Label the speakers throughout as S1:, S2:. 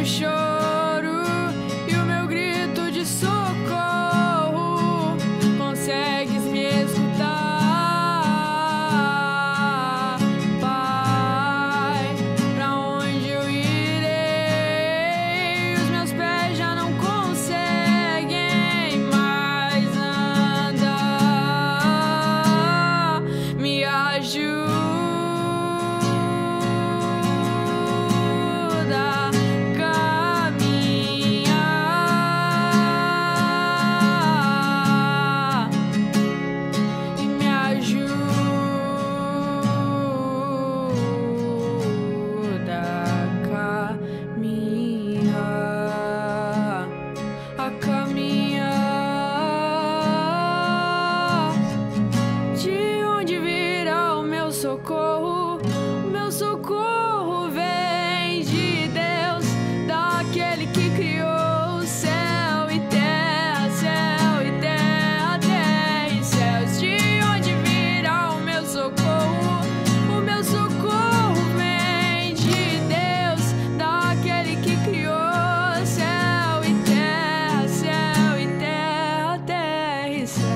S1: choro e o meu grito de socorro. Consegues me escutar, Pai? Pra onde eu irei? Os meus pés já não conseguem mais andar. Me ajuda. Socorro, o meu socorro vem de Deus, daquele que criou céu e terra, terra e céus. De onde virá o meu socorro? O meu socorro vem de Deus, daquele que criou céu e terra, terra e céus.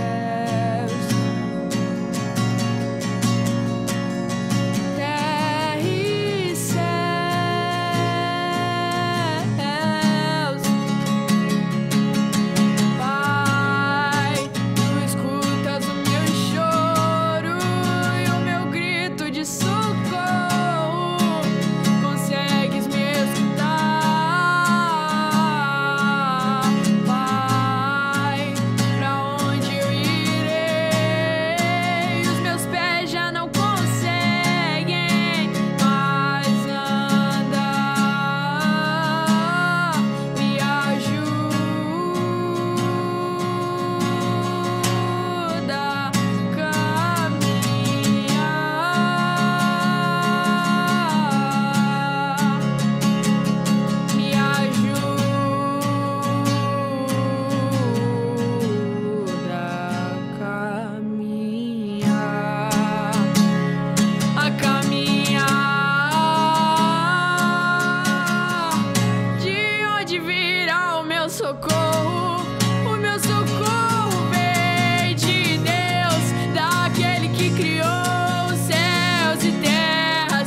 S1: Socorro, o meu socorro vem de Deus, daquele que criou céus e terra,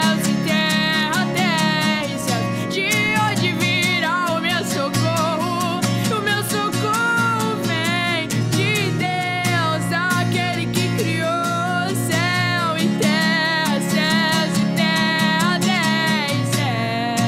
S1: terra e céus. De onde virá o meu socorro? O meu socorro vem de Deus, daquele que criou céu e terra, terra e céus.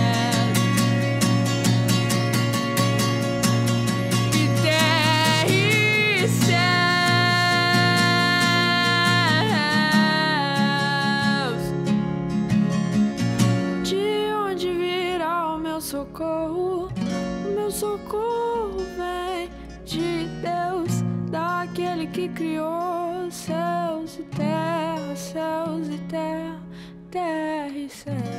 S1: Socorro, o meu socorro vem de Deus, daquele que criou céus e terra, terra e céus.